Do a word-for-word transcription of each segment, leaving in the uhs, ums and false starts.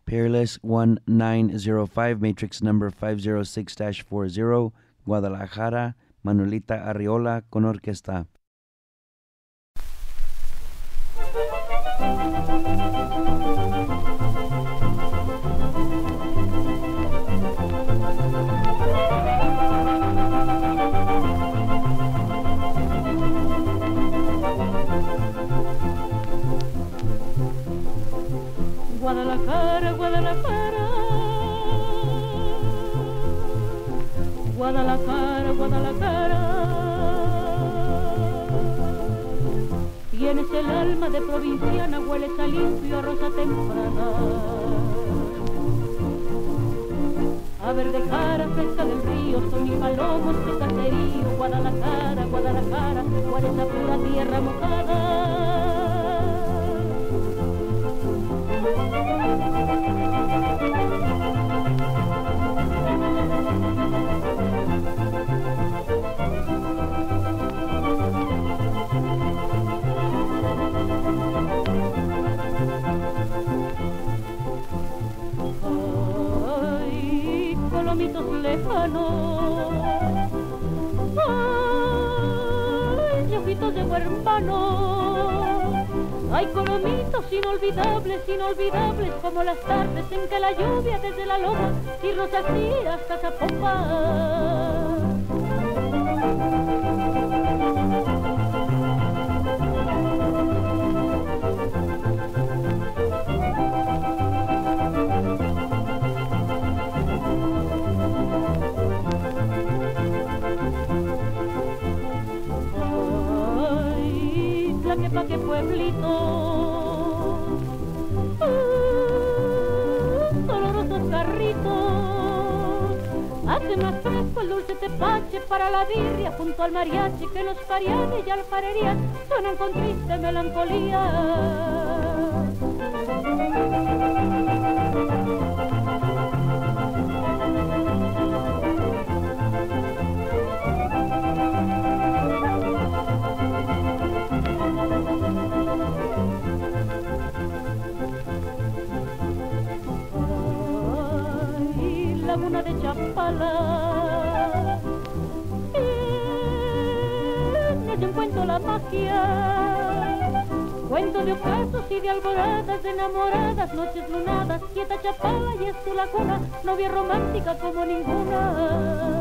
Peerless one nine zero five, matrix number five zero six dash forty, Guadalajara, Manuelita Arriola con orquesta. Guadalajara, Guadalajara, Guadalajara, Guadalajara, tienes el alma de provinciana, hueles a limpio, a rosa temprana, a verde cara fresca del río, son y palomos de caserío. Guadalajara, Guadalajara, hueles a pura tierra mojada. Ay, colomitos lejanos, ay, ojitos de huérfano. Hay colomitos inolvidables, inolvidables, como las tardes en que la lluvia desde la loma y rosas así hasta Zapopan. Ay, Tlaquepaque pueblito, dolorosos carritos, hace más fresco el dulce tepache para la birria junto al mariachi, que los parianes y alfarerías suenan con triste melancolía. Laguna de Chapala, en ella encuentro la magia, cuento de ocasos y de alboradas, de enamoradas, noches lunadas, quieta Chapala y es tu laguna, novia romántica como ninguna.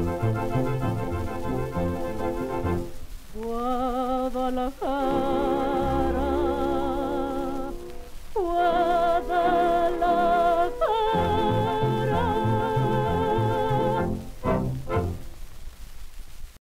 Guadalajara,